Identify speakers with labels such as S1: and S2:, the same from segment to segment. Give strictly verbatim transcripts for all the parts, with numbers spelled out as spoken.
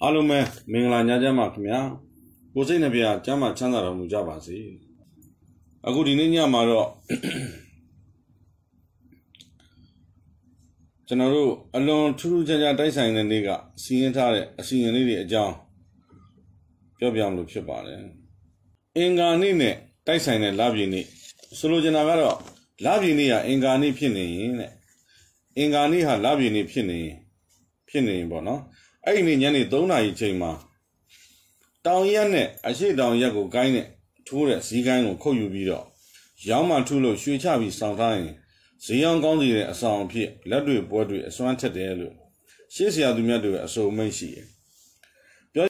S1: အားလုံးပဲမင်္ဂလာညချမ်းပါခင်ဗျာကိုစိတ်နှပြကျမ်းမာချမ်းသာတော်မူကြပါစေအခုဒီနေ့ညမှာတော့ကျွန်တော်တို့အလွန်ထူးထူးခြားခြားတိုက်ဆိုင်တဲ့နေ့ကစီရင်ထားတဲ့အစီရင်လေးတွေအကြောင်းပြောပြမလို့ဖြစ်ပါတယ်အင်္ဂါနေ့နဲ့တိုက်ဆိုင်တဲ့လပြည့်နေ့ဆိုလိုချင်တာကတော့လပြည့်နေ့ဟာအင်္ဂါနေ့ဖြစ်နေရင်တဲ့အင်္ဂါနေ့ဟာလပြည့်နေ့ဖြစ်နေရင်ဖြစ်နေရင်ပေါ့နော်အဲ့ဒီနေ့ညနေသုံးနာရီချိန်မှာတောင်ရက်နဲ့အရှိတောင်ရက်ကိုကိုင်းနဲ့ထိုးတဲ့ဇီးကိုင်းကိုခုတ်ယူပြီးတော့ရောင်းမှထုလို့ရွှေချပြီးစောင့်ထားရင်ဇီးရောင်းကောင်းစီတဲ့အဆောင်အဖြစ်လက်တွေပွဲတွေအစွမ်းထက်တယ်လို့ရှေ့ဆရာသူမြတ်တွေအဆိုမိတ်ရှိတယ်ပြော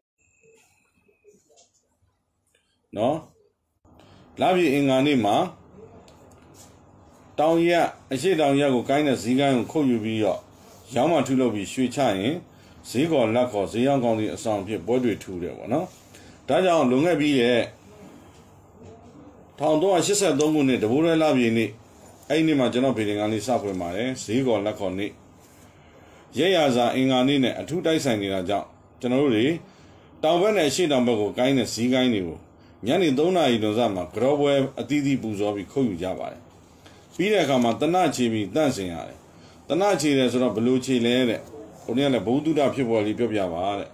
S1: နော်လပြည့်အင်္ဂါနေ့မှာတောင်ရက်အရှိတောင်ရက်ကိုကိုင်းတဲ့ဇီးကိုင်းကိုခုတ်ယူပြီးတော့ရောင်းမှထုလို့ပြီးရွှေချရင်ဈေးကော်လက်ကော်ဈေးရောင်းကောင်းသည့်အဆောင်ဖြစ်ပွဲတွေထူတယ်ပေါ့နော်ဒါကြောင့်လွန်ခဲ့ပြီးရဲ့၁၃၈၃ခုနှစ်တဘိုးရဲလပြည့်နေ့အဲ့ဒီနေ့မှာကျွန်တော်ဗီဒီယိုလေးစဖွင့်ပါတယ်ဈေးကော်လက်ကော်နေ့ရဲရစာအင်္ဂါနေ့နဲ့အထူးတိုက်ဆိုင်နေတာကြောင့်ကျွန်တော်တို့တွေတောင်ဘက်နဲ့ရှေ့တောင်ဘက်ကိုကိုင်းတဲ့ဈေးကိုင်းတွေကိုညနေသုံးနာရီကျော်မှာကြောပွဲအသီးသီးပူဇော်ပြီးခုတ်ယူကြပါတယ်ပြီးတဲ့အခါမှာတနချီပြီးတန့်စင်ရတယ်တနချီတယ်ဆိုတော့ဘလို့ချီလဲတဲ့ကိုနေ့ကလည်းဘုဒ္ဓတာဖြစ်ပေါ်လေးပြောပြပါတဲ့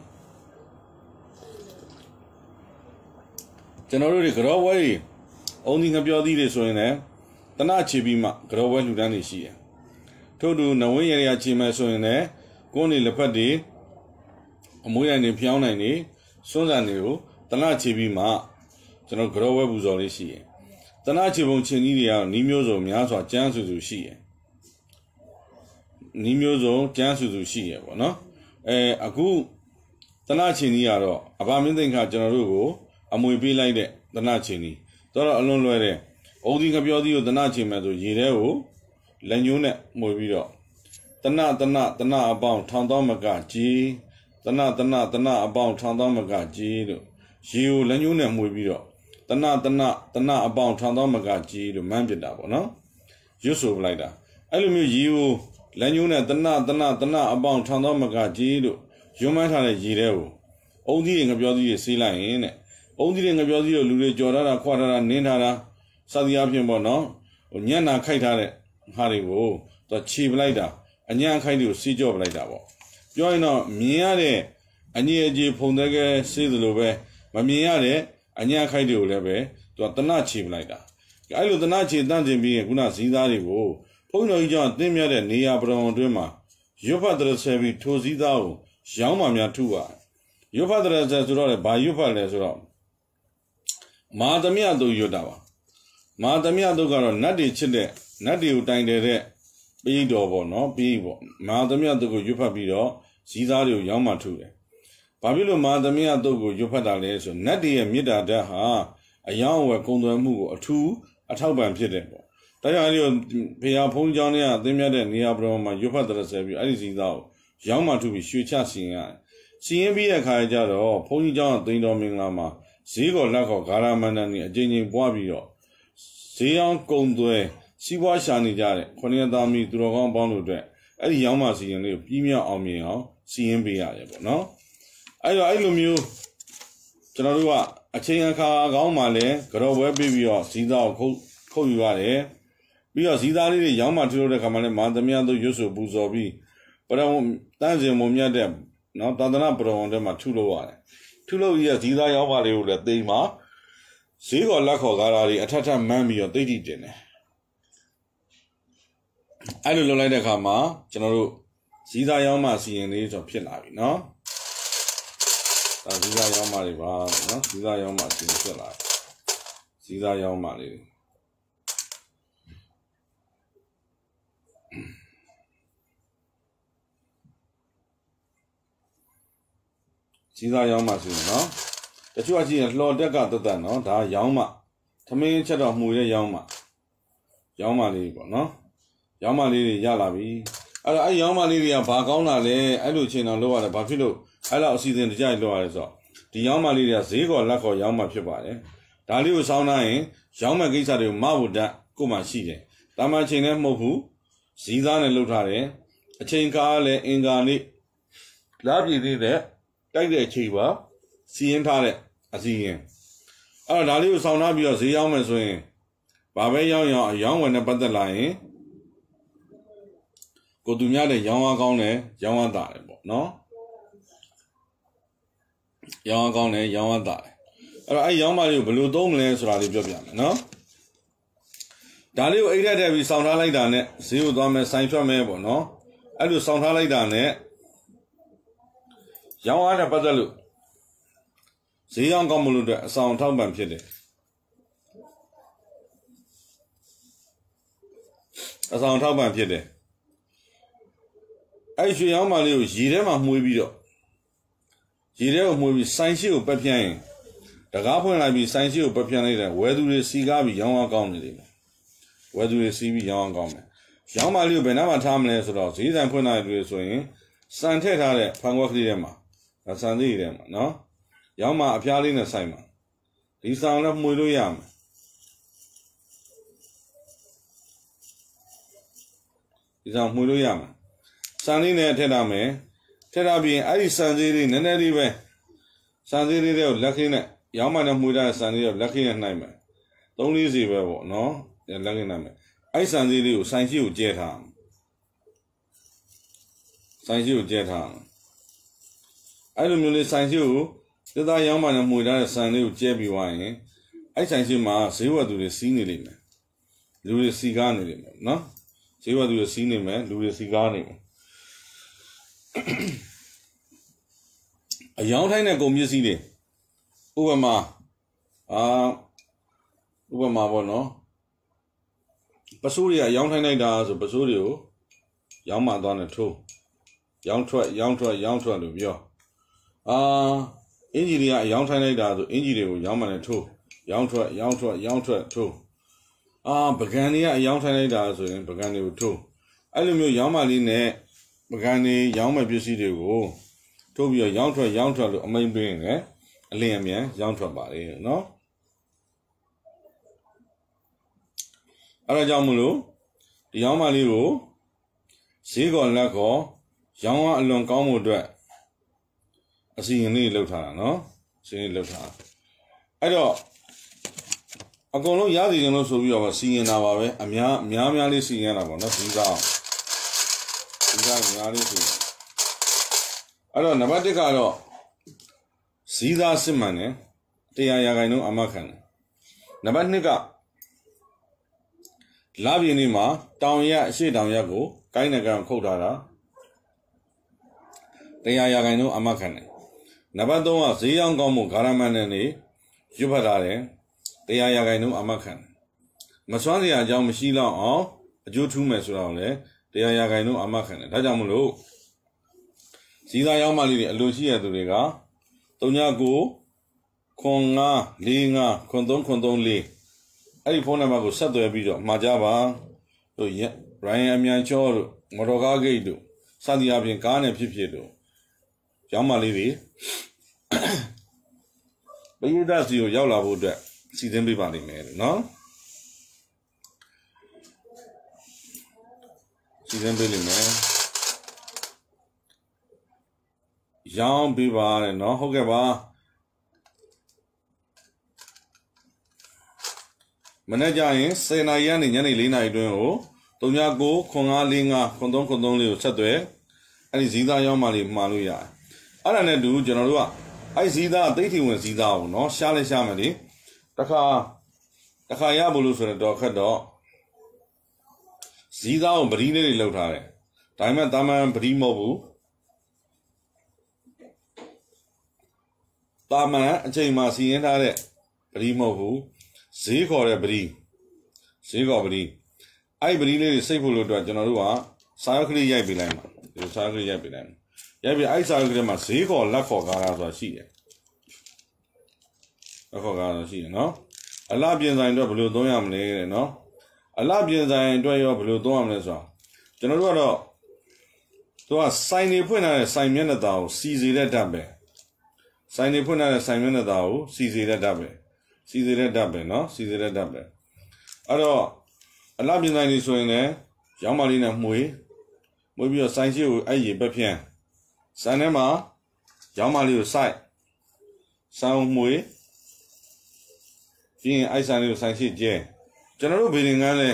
S1: ကျွန်တော်တို့တွေကြောဝဲကြီးအုံဒီငပြောသီးတွေဆိုရင်လည်းတနချီပြီးမှကြောဝဲလှူဒန်းနေရှိတယ်ထို့တူနဝင်းရရချီမယ်ဆိုရင်လည်းကိုယ်နေလက်ဖက်တွေအမွေးရိုင်တွေဖျောင်းနိုင်နေစွန်းစံတွေကိုတနချီပြီးမှကျွန်တော်ကြောဝဲပူဇော်လေးရှိတယ်တနချီပုံချင်းကြီးတွေကနီးမျိုးစုံများစွာကျန်းစုစုရှိတယ်နီးမျိုးစုံကျန်းစုစုရှိရပေါ့နော်အဲအခုတနချင်းကြီးကတော့အဘာမင်းသိန်းကကျွန်တော်တို့ကိုအမွေပေးလိုက်တဲ့တနချင်းကြီးတော့အလွန်လွယ်တဲ့အိုဒီငပြောသီးကိုတနချင်းမဲ့ဆိုရေထဲကိုလက်ညှိုးနဲ့မှွေပြီးတော့တနတနတနအပေါင်းထောင်သောမကကြီးတနတနတနအပေါင်းထောင်သောမကကြီးလို့ရေကိုလက်ညှိုးနဲ့မှွေပြီးတော့တနတနတနအပေါင်းထောင်သောမကကြီးလို့မှန်းပြတာပေါ့နော်ရွတ်ဆိုပလိုက်တာအဲ့လိုမျိုးရေကိုလက်ညှိုးနဲ့တနတနတနအပေါင်းထောင်သောမကကြီးလို့ရွမ်းမှန်းထားတဲ့ရေထဲကိုအုံသီးတွေငပြောသီးတွေဆေးလိုက်ရင်တဲ့အုံသီးတွေငပြောသီးတို့လူတွေကြော်ထားတာခွာထားတာနင်းထားတာစသည်အဖြစ်ပေါ့နော်ဟိုညံ့နာခိုက်ထားတဲ့ဟာတွေကိုသူခြေပလိုက်တာအညံ့ခိုက်တွေကိုစီးကြော့ပလိုက်တာပေါ့ပြောရင်တော့မြင်ရတဲ့အညစ်အကြေးဖုန်တဲ့ကဲဆေးသလိုပဲမမြင်ရတဲ့အညံ့ခိုက်တွေကိုလည်းပဲသူကတနခြေပလိုက်တာအဲ့လိုတနခြေတန့်ကျင်ပြီးရင်ခုနဇီးသားတွေကိုဘုန်းတော်ကြီးကြောင့်တင်းမြတ်တဲ့နေရာပရဝံတွင်းမှာရွတ်ဖတ်တရဆဲပြီးထိုစည်းသားကိုရောင်းမှများထုပါရွတ်ဖတ်တရဆဲဆိုတော့လေဘာရွတ်ဖတ်လဲဆိုတော့မာသမယတို့ရွတ်တာပါမာသမယတို့ကတော့နတ်တွေချစ်တဲ့နတ်တွေကိုတိုင်တယ်တဲ့ပြီးတော်ပေါ့နော်ပြီးပေါ့မာသမယတို့ကိုရွတ်ဖတ်ပြီးတော့စည်းသားတွေကိုရောင်းမှထုတယ်ဘာဖြစ်လို့မာသမယတို့ကိုရွတ်ဖတ်တာလဲဆိုနတ်တွေရဲ့မေတ္တာဓာတ်ဟာအယောင်းအဝယ်ကုံသွယ်မှုကိုအထူးအထောက်ပံ့ဖြစ်တယ်ပေါ့တရားရီဖေဟာဖုန်းကြောင်းနဲ့အသိမြတ်တဲ့နေရာပရမှာရွတ်ဖတ်တဲ့ဆဲပြီးအဲ့ဒီစီသားကိုရောင်းမှထုပြီးရွှေချစီရင်ရတယ်။စီရင်ပြီးတဲ့ခါကျတော့ဘုန်းကြီးကျောင်းသိန်းတော်မင်္ဂလာမှာဈေးကော်လက်ကော်ဂါရမန္တန်ကြီးအကျဉ်းချင်းပွားပြီးတော့ဈေးအောင်ကုံသွဲစီးပွားရှာနေကြတဲ့ခொနည်းသားမီသူတော်ကောင်းပေါင်းတို့အတွက်အဲ့ဒီရောင်းမှစီရင်လေးကိုပြီးမြောက်အောင်မြင်အောင်စီရင်ပေးရတယ်ပေါ့နော်။အဲ့တော့အဲ့လိုမျိုးကျွန်တော်တို့ကအချိန်အခါကောင်းမှလည်းကြော်ပွဲပြီးပြီးတော့ဈေးသားကိုခုတ်ခုတ်ယူရတယ်။ပြီးတော့ဇီးသားလေးတွေရောင်းမှထူလို့တဲ့ခါမှလည်းမာသမယတို့ရွတ်ဆိုပူဇော်ပြီးပရဝံတန်းစင်မုံမြတ်တဲ့နော်သာသနာပရဝံထဲမှာထူလို့ရတယ်ထူလို့ရဇီးသားရောင်းမှလေးကိုလည်းသိမ်းမှာဈေးကော်လက်ခေါ်ကားတာတွေအထက်ထပ်မှန်းပြီးတော့သိတိတင်တယ်အဲ့လိုလုပ်လိုက်တဲ့ခါမှာကျွန်တော်တို့ဇီးသားရောင်းမှစီရင်လေးဆိုဖြစ်လာပြီနော်ဒါဇီးသားရောင်းမှတွေပါနော်ဇီးသားရောင်းမှစီရင်ဖြစ်လာဇီးသားရောင်းမှလေးစီးသားရောင်းမှဆိုရင်နော်တချို့အချင်းလှော်တက်ကတတ်တတ်နော်ဒါရောင်းမှသမင်းချက်တော့မှုရဲ့ရောင်းမှရောင်းမှလေးပေါ့နော်ရောင်းမှလေးတွေရလာပြီအဲ့တော့အဲ့ရောင်းမှလေးတွေကဘာကောင်းတာလဲအဲ့လိုချင်းတော့လုပ်ရတယ်ဘာဖြစ်လို့အဲ့လောက်အစီအစဉ်တကြိုက်လုပ်ရတယ်ဆိုတော့ဒီရောင်းမှလေးတွေကဈေးကော်လက်ကော်ရောင်းမှဖြစ်ပါတယ်ဒါလေးကိုစောင်းထားရင်ရောင်းမှကိစ္စတွေကိုမဟုတ်တတ်ကိုမှရှိတယ်တာမန်ချိန်နဲ့မဟုတ်ဘူးဇီးသားနဲ့လုပ်ထားတယ်အချိန်ကားလည်းအင်္ဂါနေ့လာပြည်သေးတဲ့တိုက်တဲ့အချိန်ပါစီရင်ထားတဲ့အစီရင်အဲ့တော့ဒါလေးကိုစောင့်ထားပြီးတော့ဈေးရောက်မယ်ဆိုရင်ဘာပဲရောက်ရောက်အယောင်းဝယ်နဲ့ပတ်သက်လာရင်ကိုသူများတဲ့ရောင်းအားကောင်းတယ်ရောင်းအားတာတယ်ပေါ့နော်ရောင်းအားကောင်းတယ်ရောင်းအားတာတယ်အဲ့တော့အဲ့ရောင်းမလေးကိုဘယ်လိုသုံးမလဲဆိုတာလေးပြောပြမယ်နော်ဒါလေးကိုအိတ်ထက်ထည့်ပြီးစောင့်ထားလိုက်တာနဲ့ဈေးကိုသွားမယ်ဆိုင်ဖြတ်မယ်ပေါ့နော်အဲ့လိုစောင့်ထားလိုက်တာနဲ့ရောင်းအားနဲ့ပတ်သက်လို့ဈေးရောင်းကောင်းမလို့အတွက်အဆောင်ထောက်ပံ့ဖြစ်တယ်အဆောင်ထောက်ပံ့ဖြစ်တယ်အဲ့ရွှေရောင်းမလေးကိုရေထဲမှာမှုေးပြီးတော့ရေထဲကိုမှုေးပြီးဆိုင်ရှိကိုပက်ပြန့်ရင်တကားဖွင့်လိုက်ပြီးဆိုင်ရှိကိုပက်ပြန့်လိုက်တဲ့ဝဲသူတွေစီကားပြီးရောင်းအားကောင်းနေတယ်ဝဲသူတွေစီးပြီးရောင်းအောင်ကောင်းတယ်ရောင်းမလေးကိုဘယ်နှမှာထားမလဲဆိုတော့ဈေးဆိုင်ဖွင့်လိုက်တွေ့ဆိုရင်စံထည့်ထားတဲ့ဖန်ခွက်ကလေးထဲမှာစံသေးထဲမှာနော်ရောင်းမအဖျားလေးနဲ့ဆိုင်မှာဒီဆောင်လည်းမှုလို့ရမယ်ဒီဆောင်မှုလို့ရမယ်စံလေးနဲ့ထည့်ထားမယ်ထည့်ထားပြီးအဲ့ဒီစံသေးလေးနည်းနည်းလေးပဲစံသေးလေးတွေကိုလက်ခင်းနဲ့ရောင်းမနဲ့မှုထားတဲ့စံလေးတွေကိုလက်ခင်းနဲ့နှိုက်မယ်သုံးလေးစီပဲပေါ့နော်လက်ခင်းနှိုက်မယ်အဲ့စံသေးလေးကိုဆိုင်ရှိကိုကျဲထားဆိုင်ရှိကိုကျဲထားအဲ့လိုမျိုးလေးဆိုင်ရှိကိုသသားရောင်းမှနဲ့မှုထားတဲ့ဆန်လေးကိုကျဲပြီးသွားရင်အဲ့ဆိုင်ရှိမှာဈေးဝယ်သူတွေစီးနေလိမ့်မယ်လူတွေစီကားနေလိမ့်မယ်နော်ဈေးဝယ်သူတွေစီးနေမယ်လူတွေစီကားနေမယ်အယောင်းထိုင်းတဲ့ကုန်ပစ္စည်းတွေဥပမာအာဥပမာပေါ့နော်ပစိုးတွေအယောင်းထိုင်းလိုက်တာဆိုပစိုးတွေကိုရောင်းမှသွားနေထိုးရောင်းထွက်ရောင်းထွက်ရောင်းထွက်လို့ပြောအာအင်ဂျီတွေကအယောင်းထိုင်းလိုက်တာဆိုအင်ဂျီတွေကိုရောင်းမှလည်းထိုးရောင်းထွက်ရောင်းထွက်ရောင်းထွက်ထိုးအာပကံတွေကအယောင်းထိုင်းလိုက်တာဆိုရင်ပကံတွေကိုထိုးအဲ့လိုမျိုးရောင်းမှလေးနဲ့ပကံတွေရောင်းမဲ့ပစ္စည်းတွေကိုထိုးပြီးတော့ရောင်းထွက်ရောင်းထွက်လို့အမိန်ပေးရင်လည်းအလင်းအမြန်ရောင်းထွက်ပါလေနော်အဲ့ဒါကြောင့်မလို့ဒီရောင်းမလေးကိုဈေးကော်လက်ကောရောင်းအားအလွန်ကောင်းမှုအတွက်အစီရင်လေးလှုပ်ထားတာနော်အစီရင်လှုပ်ထားအဲ့တော့အကုန်လုံးရစီရင်လို့ဆိုပြီးတော့စီရင်တာပါပဲအများအများများလေးစီရင်ရတာပေါ့နော်ဒီကောင်းဒီကောင်းများလေးစီအဲ့တော့နံပါတ်တစ်ကတော့ဈေးသားစစ်မှန်တယ်တရားရာခိုင်နှုန်းအမခံတယ်နံပါတ်နှစ်ကလာပြင်းနေမှာတောင်ရအရှိတောင်ရက်ကိုကိုင်းနကံခုတ်ထားတာတရားရာခိုင်နှုန်းအမခံတယ်နံပါတ်သုံးကဈေးရောင်းကောင်းမှုဂါရမန်နဲ့နေရွတ်ဖတ်ထားတယ်တရားရာခိုင်နှုန်းအမခံတယ်မစွမ်းစရာအကြောင်းမရှိတော့အောင်အကျိုးထူးမယ်ဆိုတော့လေတရားရာခိုင်နှုန်းအမခံတယ်ဒါကြောင့်မလို့ဈေးသားရောင်းမှလေးတွေအလိုရှိရသူတွေက၃ညကိုခွန်၅၄၅ခွန်၃ခွန်၃၄အဲ့ဒီဖုန်းနံပါတ်ကိုဆက်သွယ်ပြီးတော့မှာကြပါတို့ရိုင်းအမြန်ချောတို့မော်တော်ကားဂိတ်တို့စသည်အပြင်ကားနဲ့ဖြစ်ဖြစ်တို့ရောင်းမလေးတွေပရိသတ်စီကိုရောက်လာဖို့အတွက်စီစဉ်ပေးပါလိမ့်မယ်နော်စီစဉ်ပေးလိမ့်မယ်ရောင်းပေးပါတဲ့နော်ဟုတ်ကဲ့ပါမနေ့ကျရင်ဆယ်နာရီကနေညနေ၄နာရီအတွင်းကို၃ညကိုခွန်၅၄၅ခွန်၃ခွန်၃လေးကိုဆက်သွယ်အဲ့ဒီဇီးသားရောင်းမှလေးမှာလို့ရတယ်အဲ့ဒါနဲ့တူကျွန်တော်တို့ကအဲ့ဇီးသားသိထီဝင်ဇီးသားကိုနော်ရှားလဲရှားမယ်လေတခါတခါရဖို့လို့ဆိုတော့ခက်တော့ဇီးသားကိုပတိလေးတွေလောက်ထားတယ်ဒါပေမဲ့တာမန်ပတိမဟုတ်ဘူးတာမန်အချိန်မှစီရင်ထားတဲ့ပတိမဟုတ်ဘူးဈေးခေါ်တဲ့ပတိဈေးခေါ်ပတိအဲ့ပတိလေးတွေစိတ်ဖို့လို့အတွက်ကျွန်တော်တို့ကစာရွက်ကလေးရိုက်ပေးလိုက်မှာဒီစာရွက်ကလေးရိုက်ပေးလိုက်မှာရိုက်ပြီးအဲ့စာရွက်ကလေးမှာဈေးခေါ်လက်ခေါ်ကားတာဆိုတာရှိတယ်လက်ခေါ်ကားတာရှိတယ်နော်အလှပြင်ဆိုင်အတွက်ဘယ်လိုသုံးရမလဲတဲ့နော်အလှပြင်ဆိုင်အတွက်ရောဘယ်လိုသုံးရမလဲဆိုတော့ကျွန်တော်တို့ကတော့သူကစိုင်နေဖွင့်ထားတဲ့စိုင်မျက်နှာသားကိုစီစီတဲ့ဓာတ်ပဲစိုင်နေဖွင့်ထားတဲ့စိုင်မျက်နှာသားကိုစီစီတဲ့ဓာတ်ပဲစီစီတဲ့ဓာတ်ပဲနော်စီစီတဲ့ဓာတ်ပဲအဲ့တော့အလှပြင်ဆိုင်တွေဆိုရင်လည်းရောင်းမလေးနဲ့မှုေးမှုေးပြီးတော့စိုင်ရှိကိုအဲ့ရေပက်ဖြန်းစံထဲမှာရောင်းမလေးကိုစိုက်ဆောင်းမွေပြီးရင်အိုက်ဆန်လေးကိုဆိုင်ရှိကျဲကျွန်တော်တို့ဗီဒင်ကန်းလဲ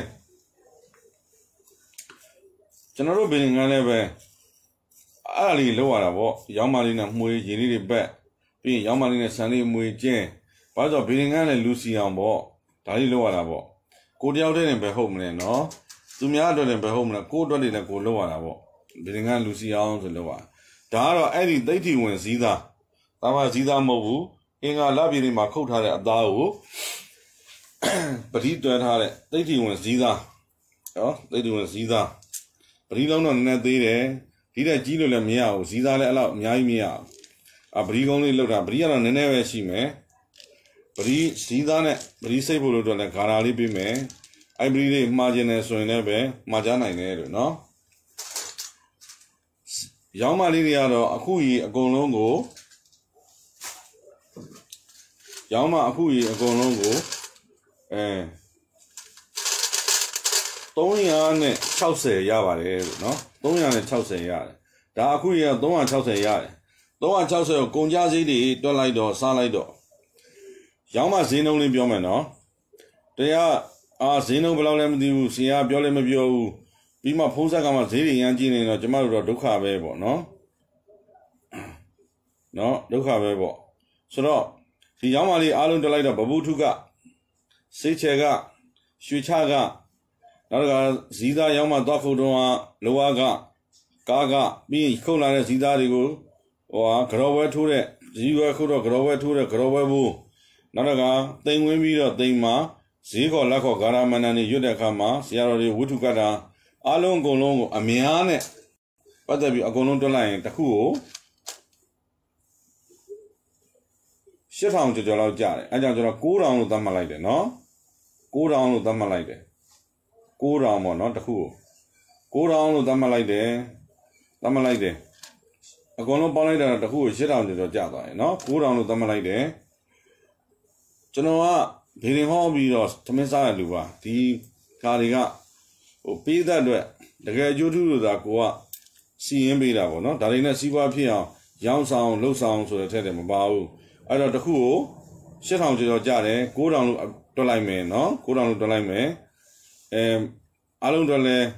S1: ကျွန်တော်တို့ဗီဒင်ကန်းလဲပဲအဲ့ဒါလေးလောက်ရတာပေါ့ရောင်းမလေးနဲ့မွေရည်လေးတွေပက်ပြီးရင်ရောင်းမလေးနဲ့ဆန်လေးမွေကျဲဘာလို့ဗီဒင်ကန်းလဲလူစီအောင်ပေါ့ဒါလေးလောက်ရတာပေါ့ကိုတယောက်တည်းနဲ့ပဲဟုတ်မလဲနော်သူများအတွက်လည်းပဲဟုတ်မလားကိုအတွက်တွေလည်းကိုလောက်ရတာပေါ့ဗီဒင်ကန်းလူစီအောင်ဆိုလောက်ရဒါကတော့အဲ့ဒီသိဋ္ဌိဝင်စည်းသားဒါမှစည်းသားမဟုတ်ဘူးအင်္ဂါလပြည်တွေမှာခုတ်ထားတဲ့အသားကိုပတိတွဲထားတဲ့သိဋ္ဌိဝင်စည်းသားနော်သိဋ္ဌိဝင်စည်းသားပတိလုံးတော့နည်းနည်းသေးတယ်ဒီတဲ့ကြီးလို့လည်းမရဘူးစည်းသားလည်းအဲ့လောက်အများကြီးမရဘူးအပတိကုန်းလေးလောက်တာပတိကတော့နည်းနည်းပဲရှိမယ်ပတိစည်းသားနဲ့ပတိစိတ်ဖို့လို့တော့လည်းဂါရာလေးပေးမယ်အဲ့ပတိလေးမှားခြင်းနဲ့ဆိုရင်လည်းပဲမှားကြနိုင်တယ်လို့နော်ရောင်းမလေးတွေကတော့အခုကြီးအကုန်လုံးကိုရောင်းမအခုကြီးအကုန်လုံးကိုအဲသုံးရာ၆၀ရပါတယ်လို့နော်သုံးရာ၆၀ရတယ်ဒါအခုကြီးကသုံးရာ၆၀ရတယ်သုံးရာ၆၀ကိုကုန်ကြစည်တွေတွက်လိုက်တော့စားလိုက်တော့ရောင်းမဈေးနှုန်းလေးပြောမယ်နော်တရားအာဈေးနှုန်းဘယ်လောက်လဲမသိဘူးဆရာပြောလည်းမပြောဘူးပြီးမှဖုံးဆက်ကမှဈေးတွေရမ်းကြည့်နေတော့ကျမတို့တော့ဒုက္ခပဲပေါ့နော်နော်ဒုက္ခပဲပေါ့ဆိုတော့ဒီရောင်းမလေးအားလုံးတွက်လိုက်တော့ဘဘူးထုကစိတ်ချေကရွှေချကနောက်ကဇီးသားရောင်းမသွားခုတ်တော့လောဝါကကားကပြီးခုတ်လာတဲ့ဇီးသားတွေကိုဟိုဟာကြော်ဝဲထိုးတဲ့ဇီးဝဲခုတ်တော့ကြော်ဝဲထိုးတဲ့ကြော်ဝဲဘူးနောက်တော့ကတိမ်ဝင်းပြီးတော့တိမ်မှာဈေးခေါ်လက်ခေါ်ဂါရမဏန်တွေရွတ်တဲ့အခါမှာဆရာတော်တွေဝိထုကတာအားလုံးအကုန်လုံးကိုအများနဲ့ပတ်သက်ပြီးအကုန်လုံးတွက်လိုက်ရင်တစ်ခုကိုရှစ်ထောင်ကျော်ကျော်လောက်ကျတယ်အဲကြောင့်ကျွန်တော်ကိုးထောင်လို့သတ်မှတ်လိုက်တယ်နော်ကိုးထောင်လို့သတ်မှတ်လိုက်တယ်ကိုးထောင်ပေါ့နော်တစ်ခုကိုးထောင်လို့သတ်မှတ်လိုက်တယ်သတ်မှတ်လိုက်တယ်အကုန်လုံးပေါင်းလိုက်တာတစ်ခုကိုရှစ်ထောင်ကျော်ကျော်ကျသွားတယ်နော်ကိုးထောင်လို့သတ်မှတ်လိုက်တယ်ကျွန်တော်ကဗီဒင်ဟောပြီးတော့သမင်းစားရလူပါဒီကားတွေကဟိုပေးတဲ့အတွက်တကယ်အကျိုးထူးလို့သာကိုကစီရင်ပေးတာပေါ့နော်ဒါတွေနဲ့စီးပွားဖြစ်အောင်ရောင်းဆောင်လှုပ်ဆောင်ဆိုတဲ့ထက်တည်းမပါဘူးအဲ့တော့တစ်ခုကိုရှစ်ထောင်ကျော်ကျော်ကျတယ်ကိုးထောင်လို့တွက်လိုက်မယ်နော်ကိုးထောင်လို့တွက်လိုက်မယ်အဲအားလုံးတွက်လဲ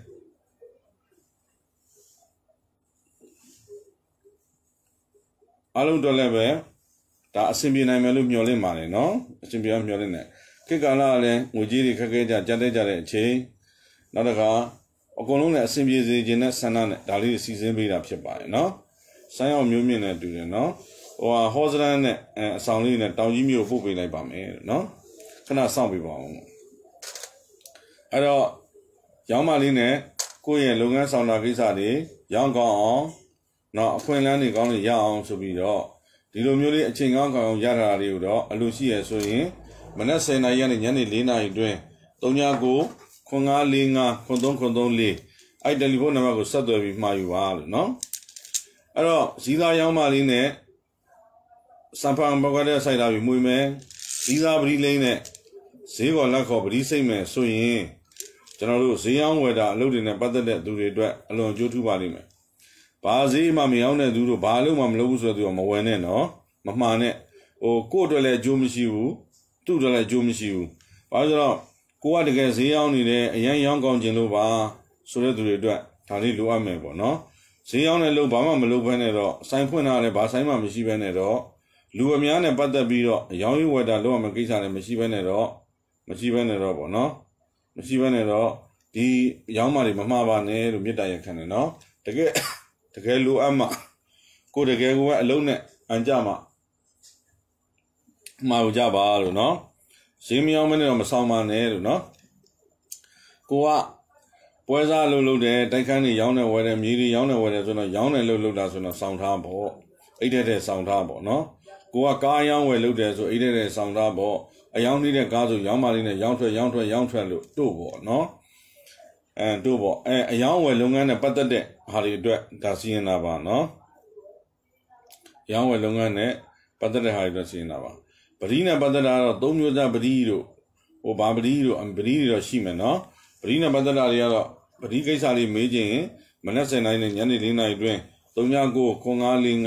S1: အားလုံးတွက်လဲပဲဒါအဆင်ပြေနိုင်မယ်လို့မျှော်လင့်ပါတယ်နော်အဆင်ပြေအောင်မျှော်လင့်တယ်ခေတ်ကာလကလည်းငွေကြီးတွေခက်ခဲကြကြတဲ့ကြတဲ့အချိန်နောက်တစ်ခါအကုန်လုံးလည်းအဆင်ပြေစေခြင်းနဲ့ဆန္ဒနဲ့ဒါလေးစီစဉ်ပေးတာဖြစ်ပါတယ်နော်ဆိုင်းအောင်မျိုးမြင့်နဲ့တူတယ်နော်ဟိုဟာဟောစရန်နဲ့အဆောင်လေးနဲ့တောင်ကြီးမျိုးပို့ပေးလိုက်ပါမယ်နော်ခဏစောင့်ပေးပါဦးအဲ့တော့ရောင်းမလေးနဲ့ကိုယ့်ရဲ့လုပ်ငန်းဆောင်တာကိစ္စတွေရောင်းကောင်းအောင်နော်အခွင့်အလမ်းတွေကောင်းတွေရအောင်ဆိုပြီးတော့ဒီလိုမျိုးလေးအချိန်ကောင်းကောင်းရတာတွေကိုတော့အလိုရှိရဆိုရင်မနက်ဆယ်နာရီကနေညနေလေးနာရီအတွင်းသုံးညကိုခွန်ငါးလေးငါးခွန်သုံးခွန်သုံးလေးအဲ့တယ်လီဖုန်းနံပါတ်ကိုဆက်သွယ်ပြီးမှာယူပါလို့နော်အဲ့တော့ဇီးသားရောင်းမလေးနဲ့စံဖန်ဘဂတဲ့စိုက်တာပြီးမှုမယ်ဇီးသားပရိလိမ့်နဲ့ဈေးခေါ်လက်ခေါ်ပရိစိတ်မယ်ဆိုရင်ကျွန်တော်တို့ဈေးရောင်းဝယ်တာအလုပ်တွေနဲ့ပတ်သက်တဲ့သူတွေအတွက်အလွန်ကြိုးထူးပါလိမ့်မယ်ဘာဈေးမှမရောင်းတဲ့သူတို့ဘာအလုပ်မှမလုပ်ဘူးဆိုတော့မဝယ်နဲ့နော်မမှားနဲ့ဟိုကိုယ့်အတွက်လည်းအကျိုးမရှိဘူးသူ့အတွက်လည်းအကျိုးမရှိဘူးဘာလို့ဆိုတော့ကိုကတကယ်ဈေးရောင်းနေတယ်အရင်ရောင်းကောင်းခြင်းလို့ပါဆိုတဲ့သူတွေအတွက်ဒါလေးလိုအပ်မယ်ပေါ့နော်ဈေးရောင်းတဲ့လို့ဘာမှမလုပ်ဘဲနဲ့တော့စိုင်းဖွင့်တာလည်းဘာဆိုင်မှမရှိဘဲနဲ့တော့လူအများနဲ့ပတ်သက်ပြီးတော့အယောင်းရေးဝယ်တာလုပ်ရမယ့်ကိစ္စလည်းမရှိဘဲနဲ့တော့မရှိဘဲနဲ့တော့ပေါ့နော်မရှိဘဲနဲ့တော့ဒီရောင်းမှတွေမမှားပါနဲ့လို့မေတ္တာရက်ခံတယ်နော်တကယ်တကယ်လိုအပ်မှကိုတကယ်ကိုပဲအလုံးနဲ့အန်ကြမှာမှာကြပါလို့နော်ဈေးမရောင်းမနဲ့တော့မဆောင်ပါနဲ့လို့နော်ကိုကပွဲစားလှုပ်လှုပ်တယ်တိုက်ခန်းတွေရောင်းတယ်ဝယ်တယ်မြေတွေရောင်းတယ်ဝယ်တယ်ဆိုတော့ရောင်းတယ်လှုပ်လှုပ်တာဆိုတော့စောင့်ထားပေါ့အိတ်တဲ့တဲ့စောင့်ထားပေါ့နော်ကိုကကားရောင်းဝယ်လှုပ်တယ်ဆိုအိတ်တဲ့တဲ့စောင့်ထားပေါ့အယောင်းနေတဲ့ကားဆိုရောင်းပါလိမ့်နဲ့ရောင်းထွက်ရောင်းထွက်ရောင်းထွက်လို့တို့ပေါ့နော်အဲတို့ပေါ့အဲအယောင်းဝယ်လုပ်ငန်းနဲ့ပတ်သက်တဲ့ဟာတွေအတွက်ဒါစီရင်တာပါနော်ရောင်းဝယ်လုပ်ငန်းနဲ့ပတ်သက်တဲ့ဟာတွေအတွက်စီရင်တာပါပရိနဲ့ပတ်သက်တာတော့သုံးမျိုးသားပရိတို့ဟိုဘာပရိတို့ပရိတွေတော့ရှိမယ်နော်ပရိနဲ့ပတ်သက်တာတွေကတော့ပရိကိစ္စလေးမေးခြင်းမနက်ဆယ်နာရီနဲ့ညနေလေးနာရီအတွင်းသုံးညကိုခွန်ငါးလေးငါး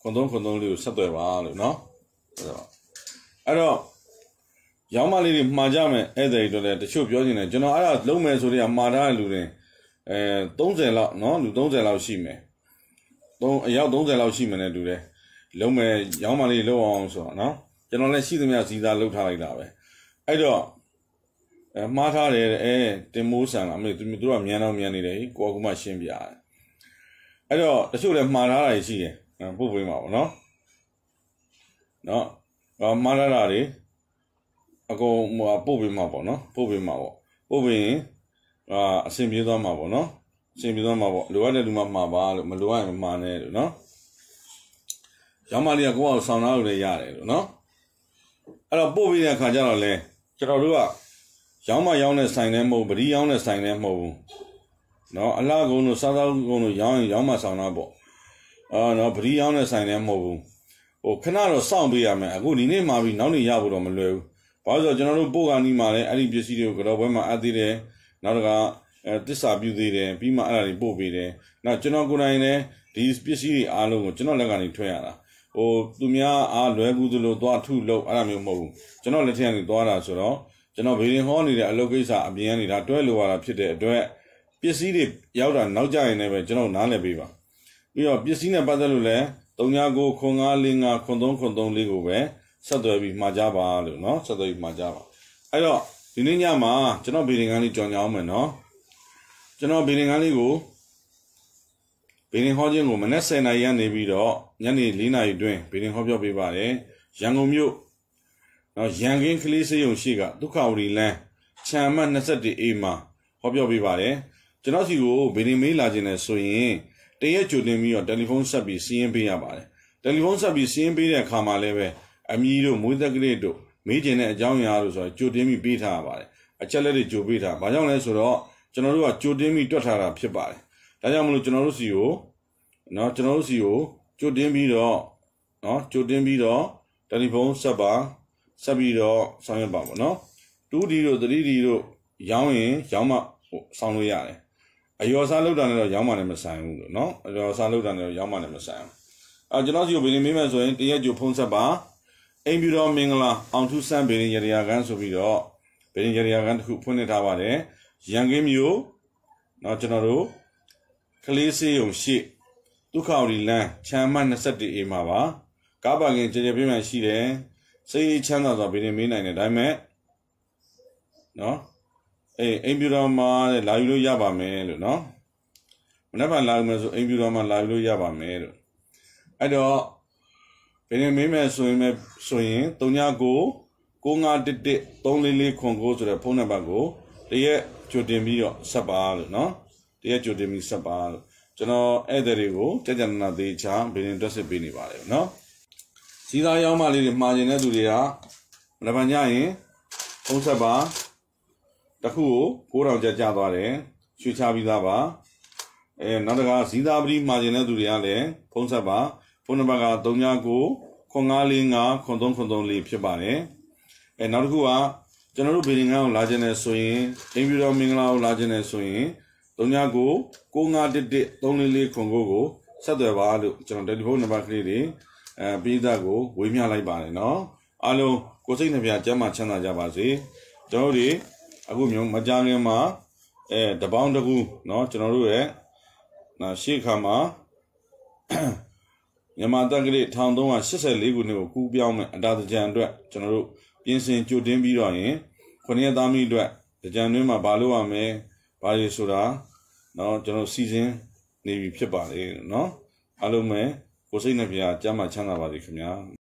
S1: ခွန်သုံးခွန်သုံးလေးကိုဆက်သွယ်ပါလို့နော်အဲ့တော့ရောင်းမလေးတွေမှားကြမယ်အဲ့ဒါတွေတော့လည်းတချို့ပြောနေတယ်ကျွန်တော်အဲ့ဒါလုံးမယ်ဆိုတော့မှားထားတဲ့လူတွေအဲသုံးဆယ်လောက်နော်လူသုံးဆယ်လောက်ရှိမယ်သုံးအယောက်သုံးဆယ်လောက်ရှိမယ်နဲ့တူတယ်လုံးမယ်ရောင်းမလေးလုံးအောင်ဆိုတော့နော်ကျွန်တော်လည်းရှိသမျှစီသားလှုပ်ထားလိုက်တာပဲအဲ့တော့အဲမှားထားတယ်အဲတင်မိုးဆန်လာမင်းသူတို့ကမြန်တော့မြန်နေတယ်ကိုကမှရှင်းပြရတယ်အဲ့တော့တချို့လည်းမှားထားတာရှိတယ်ပို့ပေးမှာပေါ့နော်နော်မှားထားတာတွေအကုန်ပို့ပေးမှာပေါ့နော်ပို့ပေးမှာပေါ့ပို့ပေးရင်အာအဆင်ပြေသွားမှာပေါ့နော်အဆင်ပြေသွားမှာပေါ့လိုအပ်တဲ့လူမှမှာပါလို့မလိုအပ်ရင်မှာနေလို့နော်ရောင်းမလေးကကိုယ့်အောင်ဆောင်သားလို့လည်းရတယ်လို့နော်အဲ့တော့ပို့ပေးတဲ့အခါကျတော့လေကျွန်တော်တို့ကရောင်းမရောင်းတဲ့ဆိုင်လည်းမဟုတ်ပရိရောင်းတဲ့ဆိုင်လည်းမဟုတ်ဘူးနော်အလားကုန်းတို့စားသောက်ကုန်းတို့ရောင်းရင်ရောင်းမဆောင်သားပေါ့အာနော်ပရိရောင်းတဲ့ဆိုင်လည်းမဟုတ်ဘူးဟိုခဏတော့စောင့်ပေးရမယ်အခုဒီနေ့မှပြီးနောက်နေ့ရဖို့တော့မလွယ်ဘူးဘာလို့ဆိုတော့ကျွန်တော်တို့ပို့ကနီးမှာလည်းအဲ့ဒီပစ္စည်းတွေကိုကတော့ဘွဲမှာအပ်သေးတယ်နောက်တစ်ခါအဲတစ္ဆာပြုသေးတယ်ပြီးမှအဲ့ဒါတွေပို့ပေးတယ်နောက်ကျွန်တော်ကိုယ်တိုင်လည်းဒီပစ္စည်းတွေအားလုံးကိုကျွန်တော်လက်ကနေထွက်ရတာဟိုသူများအားလွယ်ကူသလိုသွားထုလို့အဲ့ဒါမျိုးမဟုတ်ဘူးကျွန်တော်လက်ထက်ကနေသွားတာဆိုတော့ကျွန်တော်ဗီရင်ဟောနေတဲ့အလုပ်ကိစ္စအပြင်ကနေဒါတွဲလိုရတာဖြစ်တဲ့အတွက်ပစ္စည်းတွေရောက်တာနောက်ကျရင်လည်းပဲကျွန်တော်နားလည်ပေးပါပြီးတော့ပစ္စည်းနဲ့ပတ်သက်လို့လည်းသုံးညကိုခွန်ငါးလေးငါခွန်သုံးခွန်သုံးလေးကိုပဲဆက်သွယ်ပြီးမှာကြပါလို့နော်ဆက်သွယ်ပြီးမှာကြပါအဲ့တော့ဒီနေ့ညမှာကျွန်တော်ဗီရင်ကန်းလေးကြော်ညာအောင်မယ်နော်ကျွန်တော်ဗီရင်ကန်းလေးကိုဗီရင်ဟောခြင်းကိုမနက်ဆယ်နာရီကနေပြီးတော့ညနေလေးနာရီတွင်ဗီရင်ဟောပြောပေးပါတယ်ရန်ကုန်မြို့နော်ရန်ကင်းကလေးစေးရုံရှိကဒုက္ခဝရီလမ်းခြံမတ်၂၁အေးမှာဟောပြောပေးပါတယ်ကျွန်တော်စီကိုဗီရင်မေးလာခြင်းနဲ့ဆိုရင်တရက်ကြိုတင်ပြီးတော့တယ်လီဖုန်းဆက်ပြီးစီးရင်ပေးရပါတယ်တယ်လီဖုန်းဆက်ပြီးစီးရင်ပေးတဲ့အခါမှာလည်းပဲအမီတို့မွေးသက်ကလေးတို့မေးခြင်းတဲ့အကြောင်းအရာလို့ဆိုတော့ကြိုတင်ပြီးပေးထားရပါတယ်အချက်လက်တွေကြိုပေးထားဘာကြောင့်လဲဆိုတော့ကျွန်တော်တို့ကကြိုတင်ပြီးတွက်ထားတာဖြစ်ပါတယ်ဒါကြောင့်မလို့ကျွန်တော်တို့စီကိုနော်ကျွန်တော်တို့စီကိုကြိုတင်ပြီးတော့နော်ကြိုတင်ပြီးတော့တယ်လီဖုန်းဆက်ပါဆက်ပြီးတော့ဆောင်ရွက်ပါပေါ့နော် two D တို့ three D တို့ရောင်းရင်ရောင်းမှဆောင်လို့ရတယ်အယောစားလောက်တာနဲ့တော့ရောင်းမှလည်းမဆိုင်ဘူးလို့နော်အယောစားလောက်တာနဲ့တော့ရောင်းမှလည်းမဆိုင်ဘူးအဲကျွန်တော်စီကိုဗီရင်မေးမယ်ဆိုရင်တရက်ကြိုဖုန်းဆက်ပါအိမ်ပြတော်မင်္ဂလာအောင်ထူးစံဗီရင်ရရကန်ဆိုပြီးတော့ဗီရင်ရရကန်တစ်ခုဖွင့်နေထားပါတယ်ရန်ကင်းမြို့နော်ကျွန်တော်တို့ကလေးစေးုံရှိဒုက္ခဝရီလမ်းခြံမတ်၂၁အေးမှာပါကားပါကင်ကြည်ကြပြည့်မှန်ရှိတယ်စိတ်ချမ်းသာစွာဗီရင်မေးနိုင်တယ်ဒါပေမဲ့နော်အေးအိမ်ပြတော်မှာလာယူလို့ရပါမယ်လို့နော်မနေ့ကလာယူမယ်ဆိုအိမ်ပြတော်မှာလာယူလို့ရပါမယ်လို့အဲ့တော့ဗီရင်မေးမယ်ဆိုရင်ဆိုရင်၃ညကိုကိုငါတစ်တစ်သုံးလေးလေးခွန်ကိုဆိုတဲ့ဖုန်းနံပါတ်ကိုတရက်ကြိုတင်ပြီးတော့ဆက်ပါလို့နော်တရက်ကြိုတင်ပြီးဆက်ပါလို့ကျွန်တော်ဧည့်သည်တွေကိုကြကြနာသေးချာဗီရင်တွက်စစ်ပေးနေပါတယ်နော်စီးသားရောင်းမလေးတွေမှာကျင်တဲ့သူတွေကမနက်ဖြန်ညရင်ဖုန်းဆက်ပါတစ်ခုကိုကိုးထောင်ကျကျသွားတယ်ရွှေချပြီးသားပါအဲနောက်တစ်ခါစီးသားပရိမှာကျင်တဲ့သူတွေကလည်းဖုန်းဆက်ပါဖုန်းနံပါတ်က၃ညကိုခွန်ငါးလေးငါခွန်သုံးခွန်သုံးလေးဖြစ်ပါတယ်အဲနောက်တစ်ခုကကျွန်တော်တို့ဗီရင်ကန်းကိုလာခြင်းနဲ့ဆိုရင်အင်ပြူတော်မင်္ဂလာကိုလာခြင်းနဲ့ဆိုရင်၃ညကိုကိုငါးတစ်တစ်သုံးလေးလေးခွန်ကိုကိုဆက်သွယ်ပါလို့ကျွန်တော်တယ်လီဖုန်းနံပါတ်ကလေးတွေအဲပြည်သားကိုဝေမျှလိုက်ပါတယ်နော်အားလုံးကိုစိတ်နှပြကျမ်းမာချမ်းသာကြပါစေကျွန်တော်တို့အခုမျိုးမကြခင်မှာအဲတပေါင်းတစ်ခုနော်ကျွန်တော်တို့ရဲ့နော်ရှေ့ခါမှာမြန်မာတက္ကသိုလ်၁၃၈၄ခုနှစ်ကိုကူးပြောင်းမဲ့အတာတကြံအတွက်ကျွန်တော်တို့ပြင်ဆင်ကြိုတင်ပြီးတော့ရင်ခုနှစ်ရက်သားမိအတွက်တကြံတွင်းမှာဘာလုပ်ရမလဲဘာလို့ဆိုတာနော်ကျွန်တော်စီစဉ်နေပြီဖြစ်ပါလေနော်အားလုံးပဲကိုစိတ်နှပြကျမ်းမာချမ်းသာပါစေခင်ဗျာ